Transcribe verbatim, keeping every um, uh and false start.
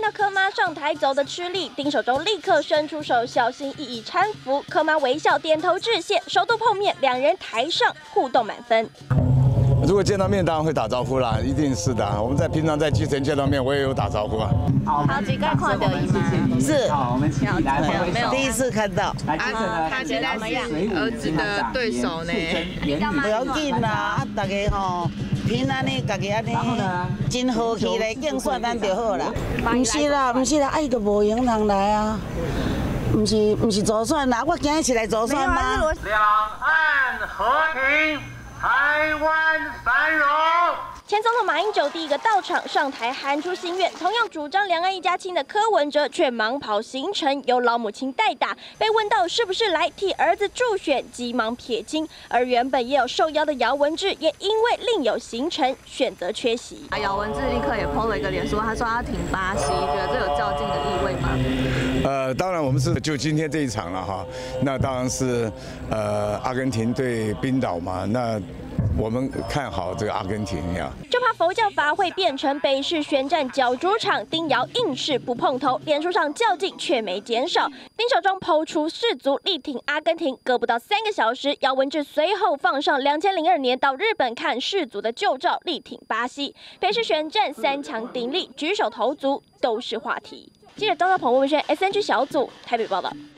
到柯妈上台走得吃力，丁守中立刻伸出手，小心翼翼搀扶。柯妈微笑点头致谢，首度碰面，两人台上互动满分。 如果见到面，当然会打招呼啦，一定是的。我们在平常在基层见到面，我也有打招呼啊。 好，几个看到伊吗？ 是， 好，我们请你来挥挥手。 第一次看到。 来，接着呢， 他现在是儿子的对手呢。 不要紧啦，啊，大家吼平安的，家己安尼，真和气来竞选咱就好啦。唔是啦，唔是啦，啊，伊都无闲人来啊。 不是不是助选啦，我今日是来助选吗？ 两岸和平，台湾繁荣。 前总统马英九第一个到场上台喊出心愿，同样主张两岸一家亲的柯文哲却忙跑行程，由老母亲代打。被问到是不是来替儿子助选，急忙撇清。而原本也有受邀的姚文智，也因为另有行程，选择缺席。 啊，姚文智立刻也 po 了一个脸书，他说他挺巴西，觉得这有较劲的意味吗？ 呃，当然我们是就今天这一场了哈，那当然是呃阿根廷对冰岛嘛，那我们看好这个阿根廷呀。 就怕佛教法会变成北市宣战角逐场，丁姚硬是不碰头，脸书上较劲却没减少。丁守中抛出世足力挺阿根廷，隔不到三个小时，姚文智随后放上两千零二年到日本看世足的旧照，力挺巴西。北市宣战三强鼎立，举手投足都是话题。记者张兆鹏、魏文轩 S N G 小组台北报道。